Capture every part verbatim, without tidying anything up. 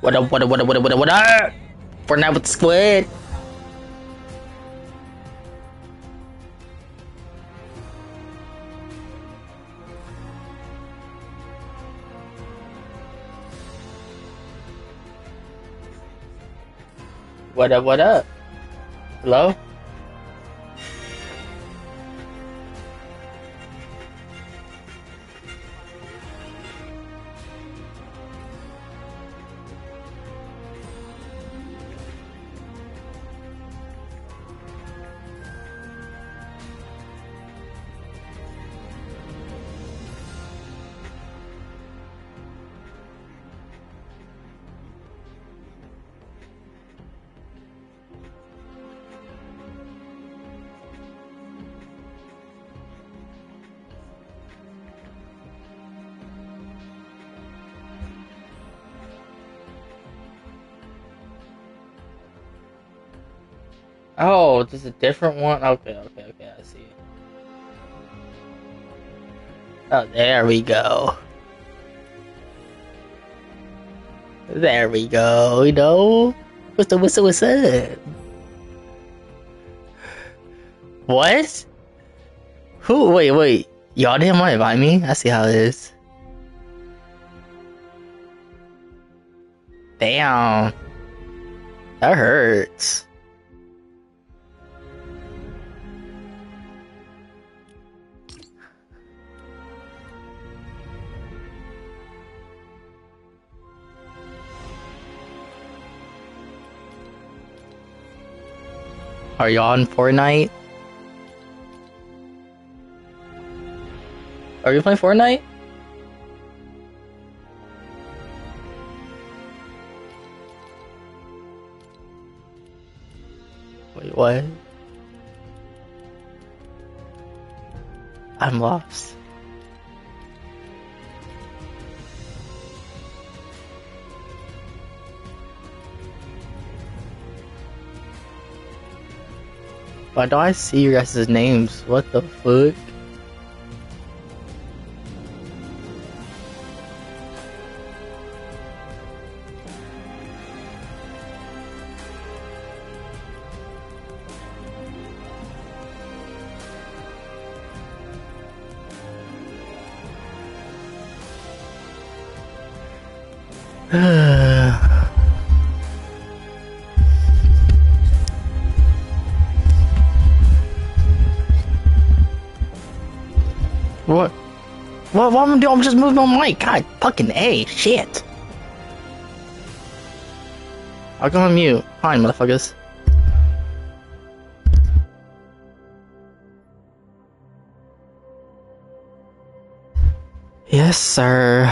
What up, what up, what up, what up, what up, what up? Fortnite with the squid. What up, what up? Hello? Oh, this is a different one? Okay, okay, okay, I see. Oh, there we go. There we go, you know? What's the what's the what's up? What? Who? Wait, wait. Y'all didn't want to invite me? I see how it is. Damn. That hurts. Are y'all on Fortnite? Are you playing Fortnite? Wait, what? I'm lost. Why do I see your guys' names? What the fuck? What? What? What am I doing? I'm just moving my mic. God, fucking A. Shit. I'll go on mute. Fine, motherfuckers. Yes, sir.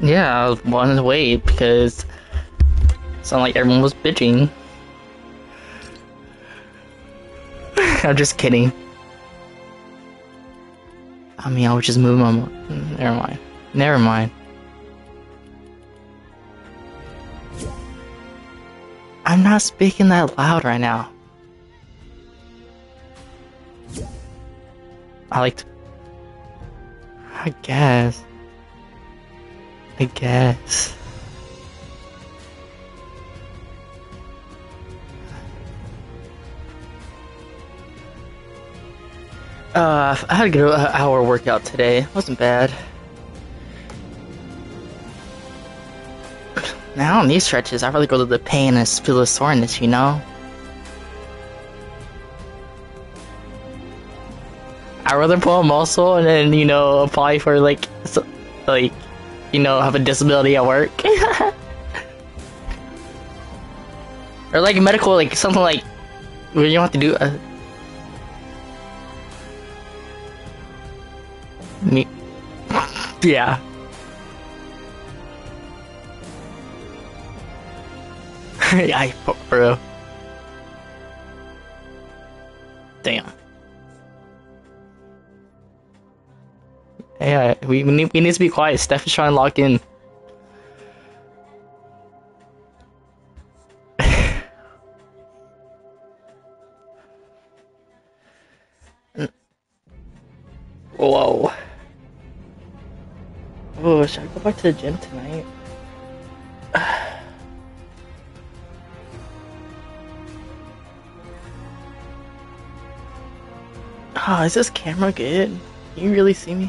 Yeah, I was wanting to wait because it sounded like everyone was bitching. I'm just kidding. I mean, I was just moving my. Mo Never mind. Never mind. I'm not speaking that loud right now. I like to. I guess. I guess. Uh, I had a good hour workout today. It wasn't bad. Now, on these stretches, I really go to the pain and feel the soreness, you know? I'd rather pull a muscle and then, you know, apply for, like, so, like, you know, have a disability at work. Or, like, medical, like, something like, where you don't have to do, uh, me, yeah. I, for real. Damn. Yeah, we, we need we need to be quiet. Steph is trying to lock in. Whoa. Oh, should I go back to the gym tonight? Oh, is this camera good? Can you really see me?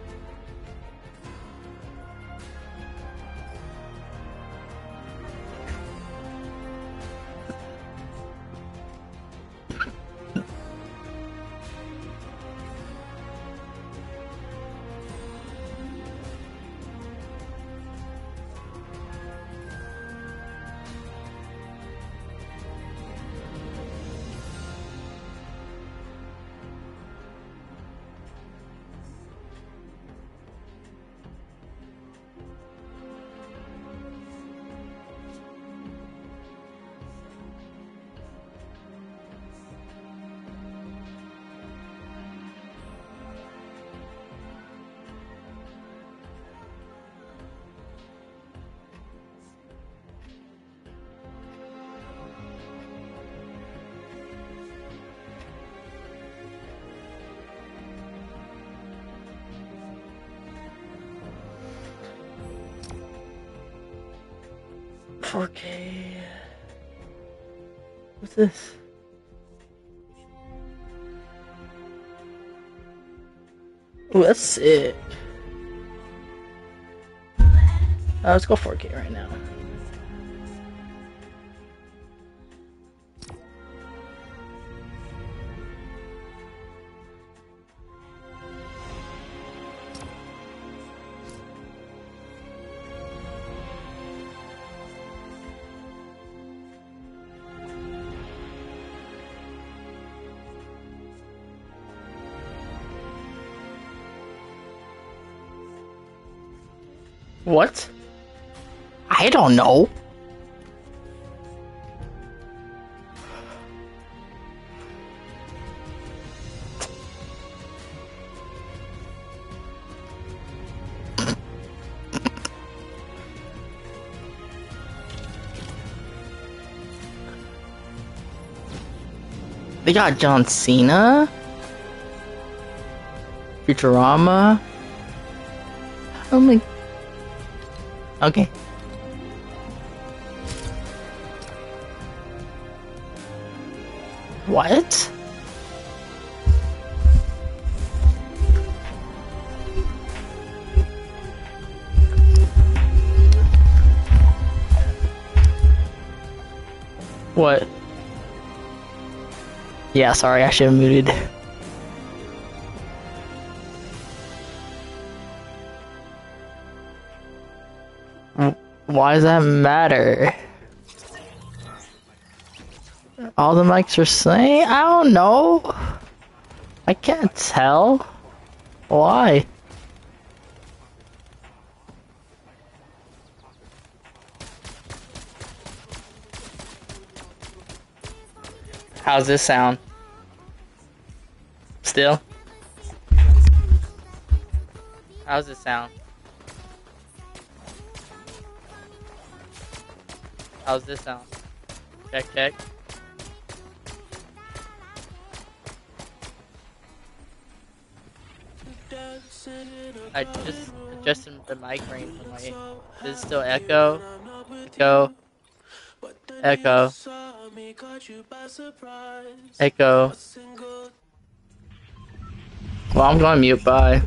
four K. What's this? Ooh, that's sick. Uh, let's go four K right now. What? I don't know. They got John Cena, Futurama. Oh my. Okay. What? What? Yeah, sorry, I should have muted. Why does that matter? All the mics are saying? I don't know. I can't tell. Why? How's this sound? Still? How's this sound? How's this sound? Check, check. I just adjusted the mic range for my. Is it still echo? Echo. Echo. Echo. Well, I'm going mute. Bye.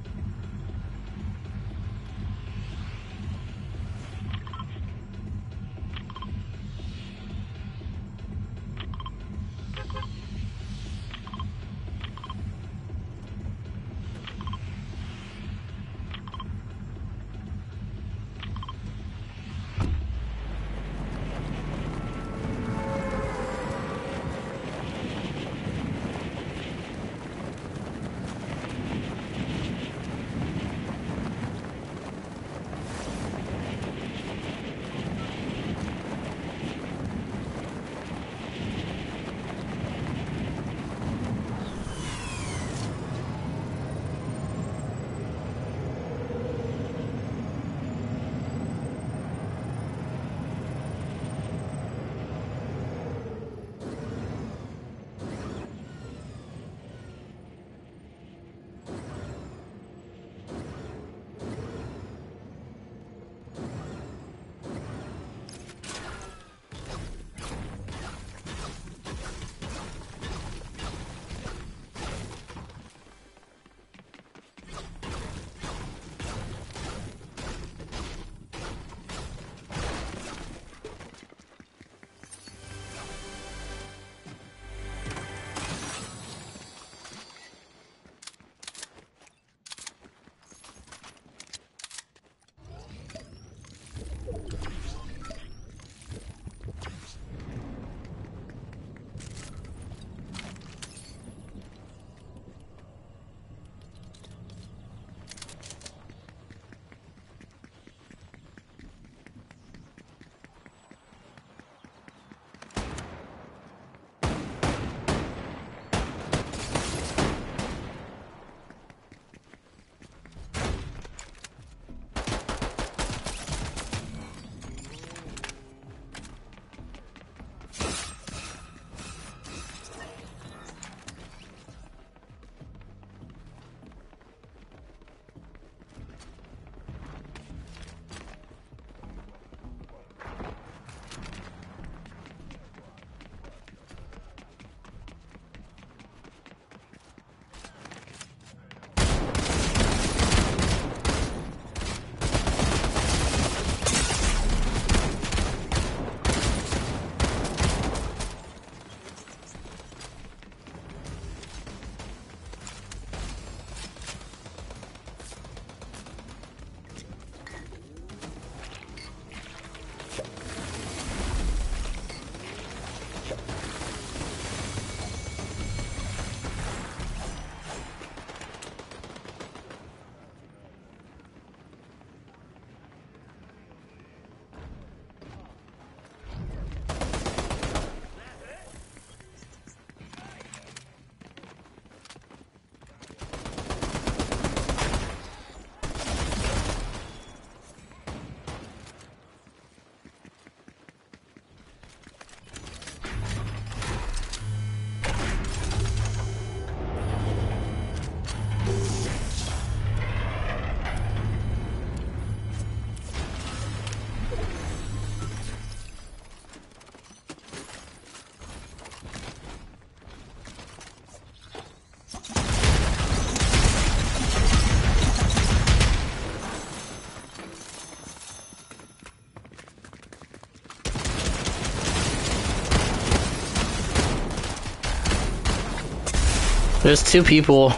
There's two people.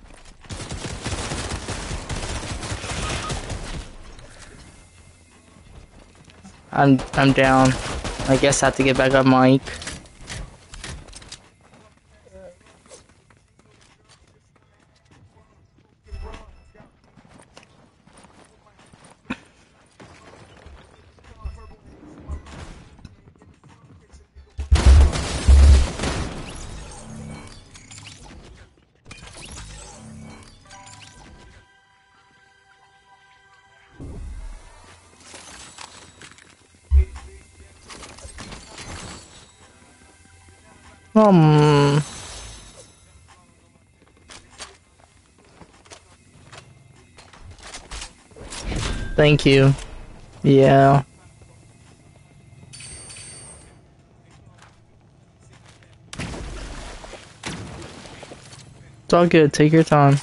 I'm I'm down. I guess I have to get back on mic. Um. Thank you. Yeah. It's all good. Take your time.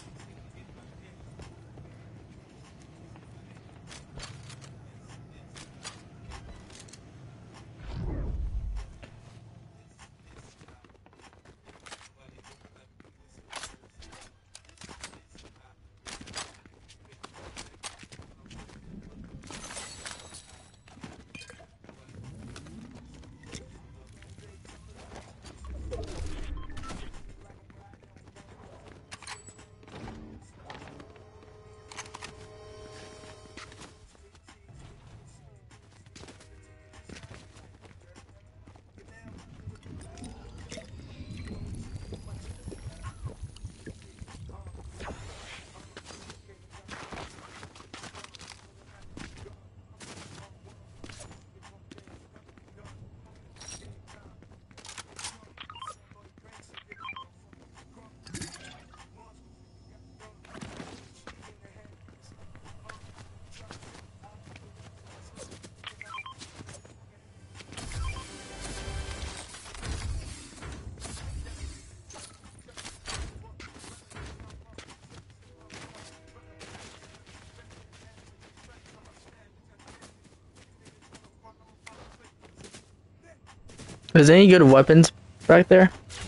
Is there any good weapons back there?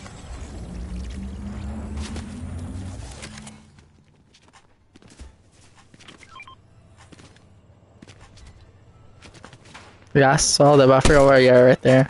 Yeah, I saw that, but I forgot where you are right there.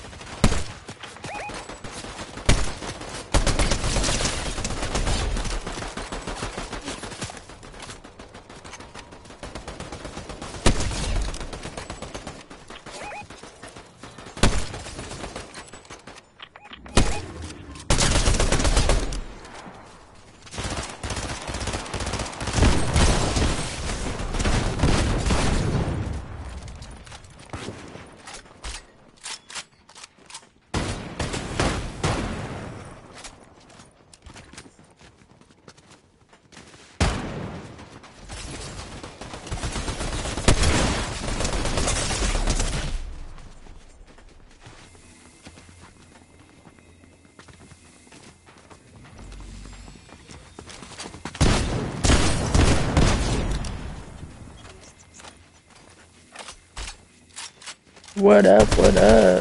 What up? What up?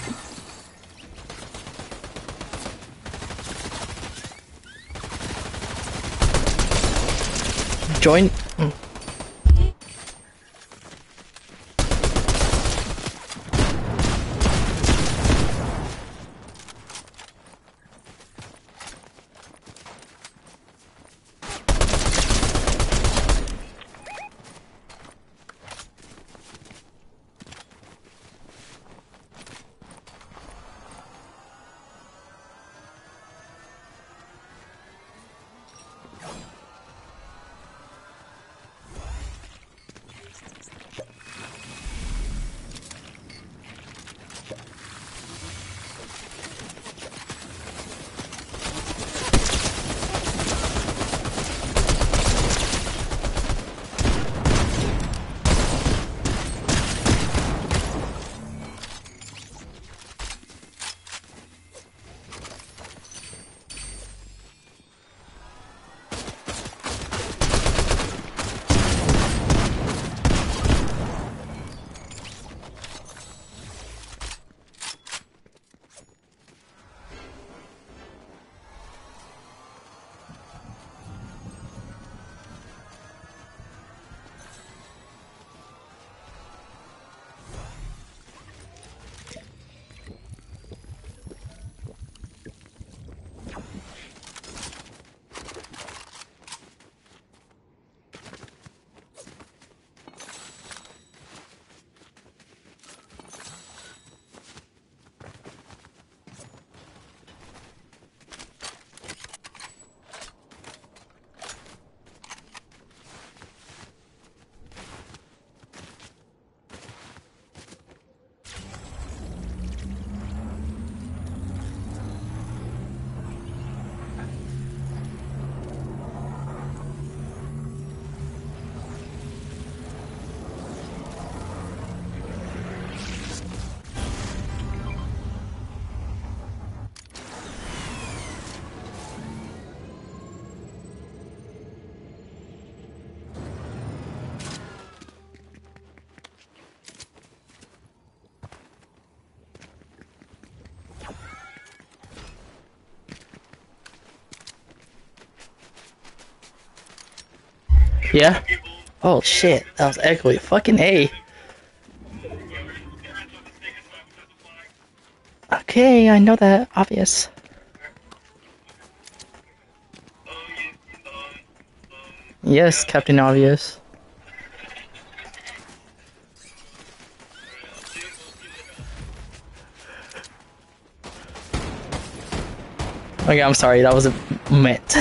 Join. Mm. Yeah? Oh shit, that was echoey. Fucking A. Okay, I know that. Obvious. Yes, Captain Obvious. Okay, I'm sorry, that wasn't meant.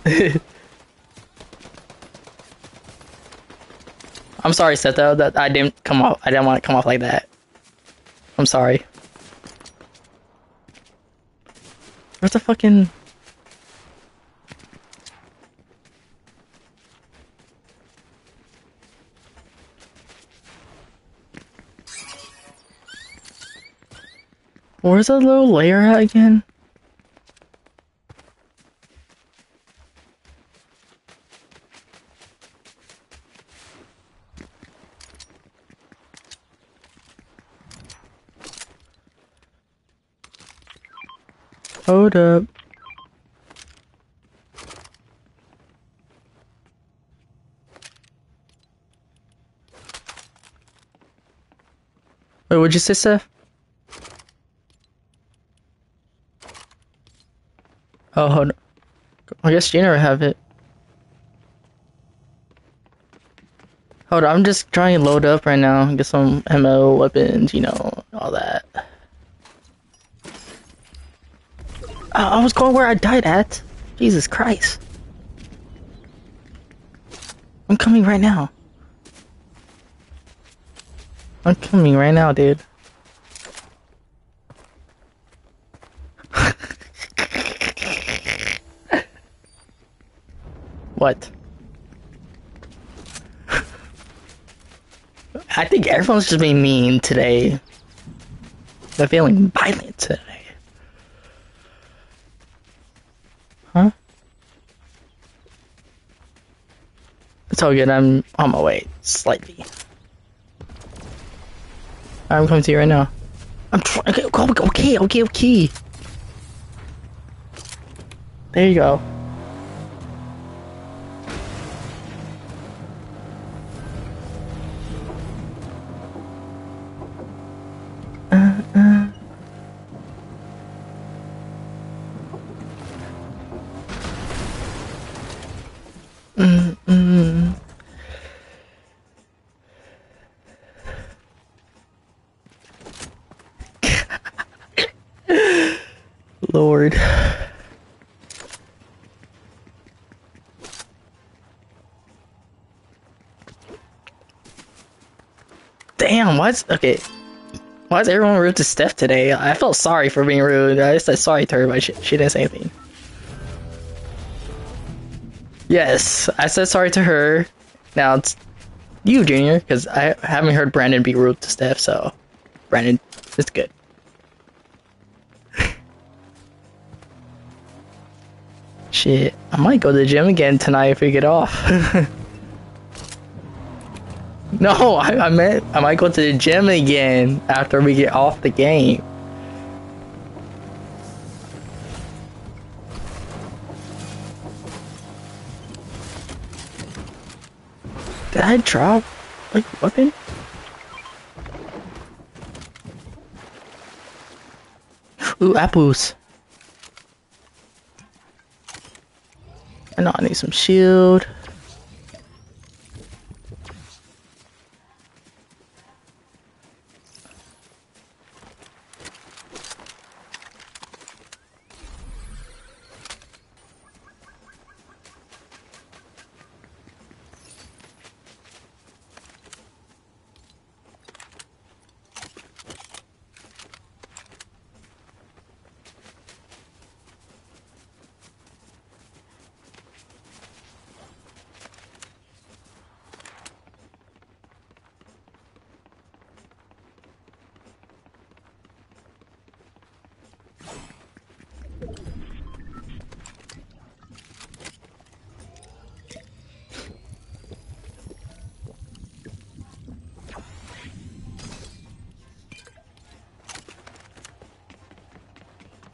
I'm sorry, Seto, that I didn't come off. I didn't want to come off like that. I'm sorry. Where's the fucking... Where's that little layer at again? Hold up. Wait, what'd you say, Seth? Oh, hold on. I guess Gina would have it. Hold on, I'm just trying to load up right now. Get some M O weapons, you know, all that. I, I was going where I died at. Jesus Christ. I'm coming right now. I'm coming right now, dude. What? I think everyone's just being mean today. They're feeling violent today. Huh? It's all good, I'm on my way, slightly. I'm coming to you right now. I'm trying. Okay, okay, okay, okay. There you go. Uh, uh. Mm, mm. Lord. Damn, why's okay? Why is everyone rude to Steph today? I felt sorry for being rude. I just said sorry to her, but she, she didn't say anything. Yes, I said sorry to her. Now it's you, Junior, because I haven't heard Brandon be rude to Steph, so Brandon, it's good. Shit, I might go to the gym again tonight if we get off. No, I, I meant I might go to the gym again after we get off the game. Did I drop like a weapon? Ooh, apples. I know I need some shield.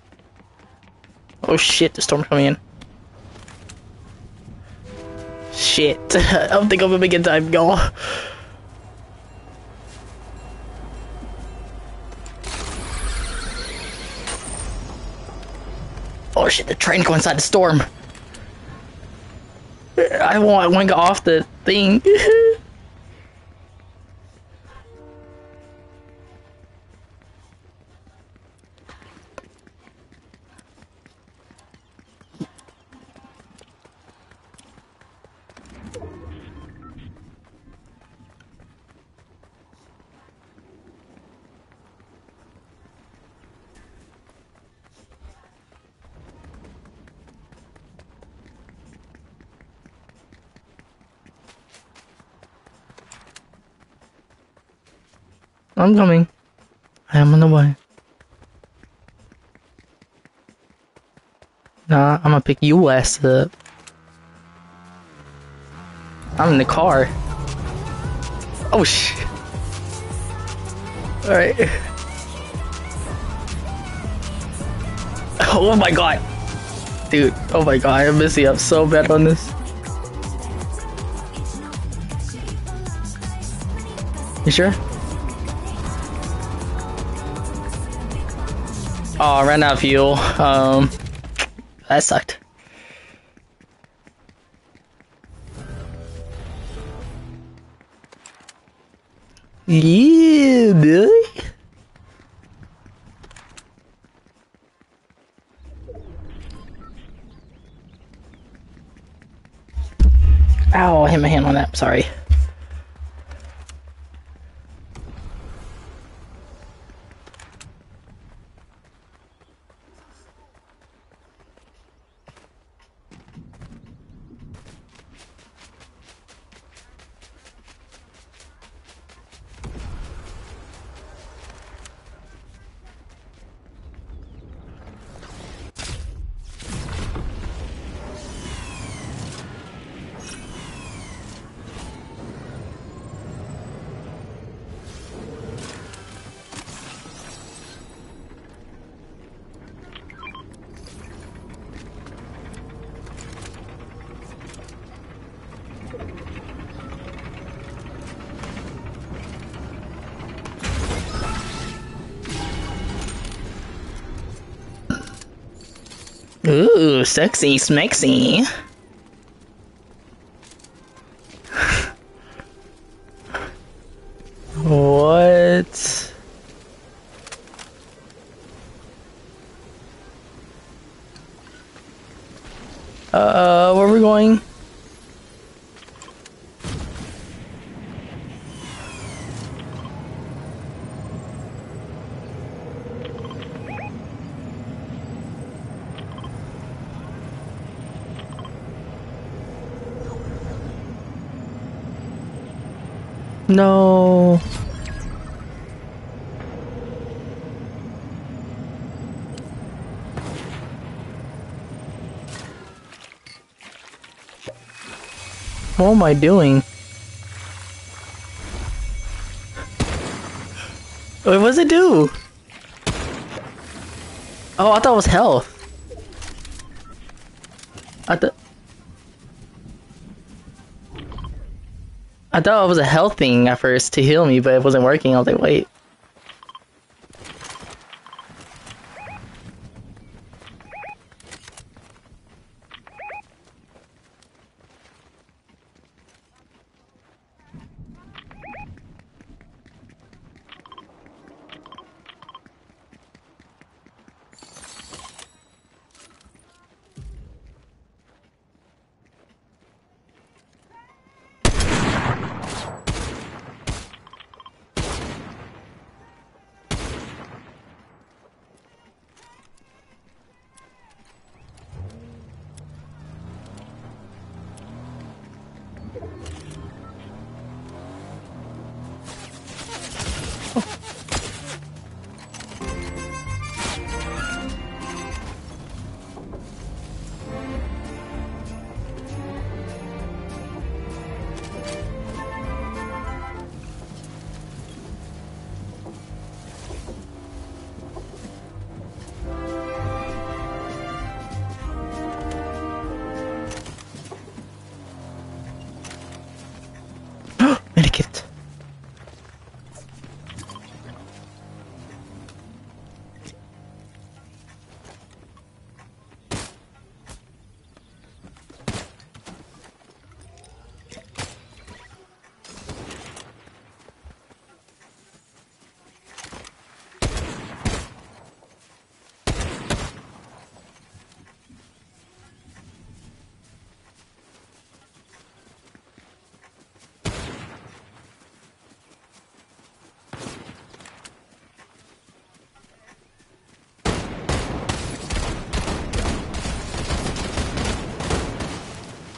Oh shit, the storm's coming in. shit. I don't think I'm gonna make it time, y'all. Oh shit, the train go inside the storm. I want, I want to go off the thing. I'm coming. I am on the way. Nah, I'm gonna pick you ass up. I'm in the car. Oh shit. Alright. Oh my god. Dude, oh my god, I'm messing up so bad on this. You sure? Oh, I ran out of fuel. Um, that sucked. Yeah, boy. Ow, I hit my hand on that. Sorry. Ooh, sexy, smexy. What? Uh, where are we going? No. What am I doing? What does it do? Oh, I thought it was health. I thought I thought it was a health thing at first to heal me, but it wasn't working. I was like, wait.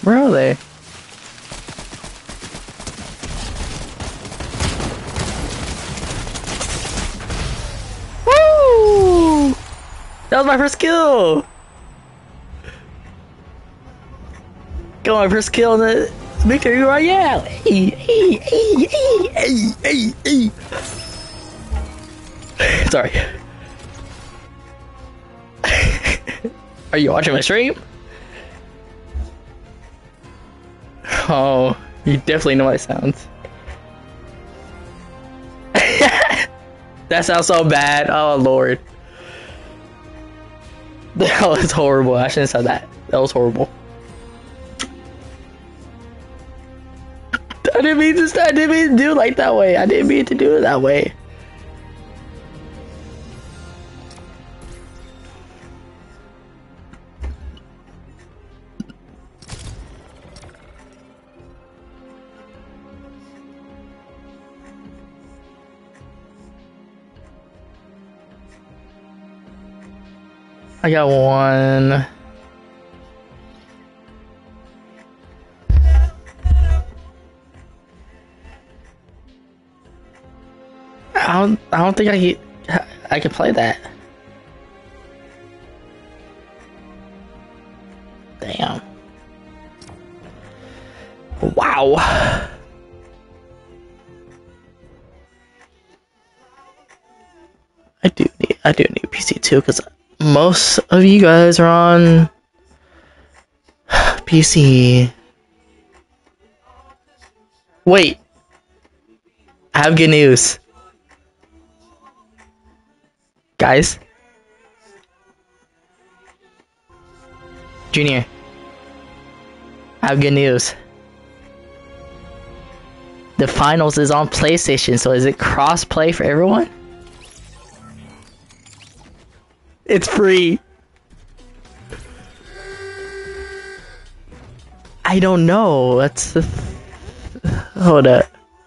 Where are they? Woo! That was my first kill! Got my first kill in the Victory Royale! Hey, hey, hey, hey, hey, hey, hey! Sorry. Are you watching my stream? Oh, you definitely know my sounds. That sounds so bad. Oh lord. That was horrible. I shouldn't have said that. That was horrible. I didn't mean to. I didn't mean to do it like that way. I didn't mean to do it that way. I got one. I don't. I don't think I can. I can play that. Damn. Wow. I do need. I do need P C too, because most of you guys are on P C. Wait. I have good news. Guys. Junior. I have good news. The finals is on PlayStation, so is it cross-play for everyone? It's free. I don't know. That's the hold up.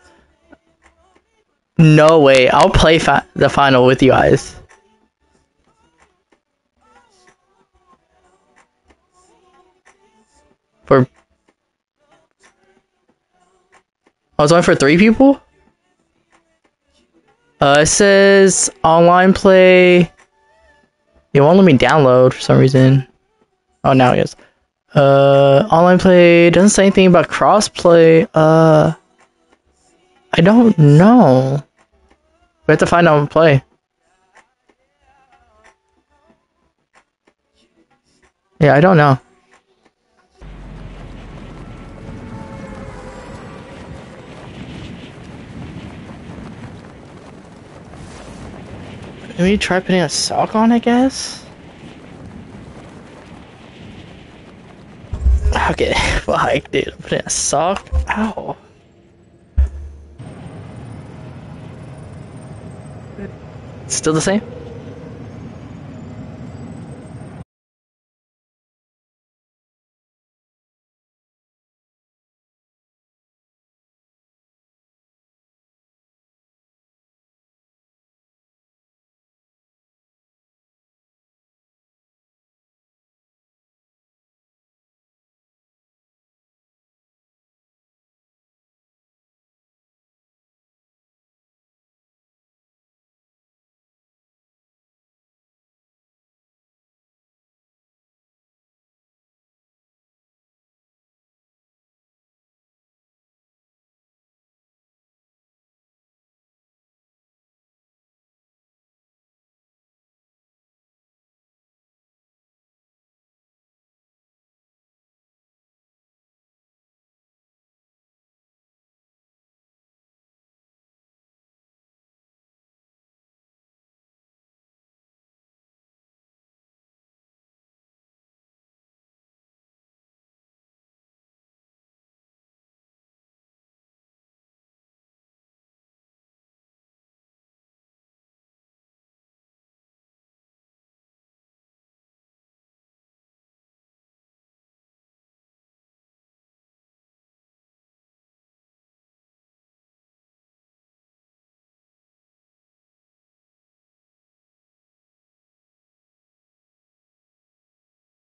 No way. I'll play fi the final with you guys. For I was going for three people. Uh, it says online play. It won't let me download for some reason. Oh, now it is. Uh, online play doesn't say anything about crossplay. Uh, I don't know. We have to find out and play. Yeah, I don't know. Maybe try putting a sock on, I guess? Okay, fuck, dude. I'm putting a sock? Ow. Still the same?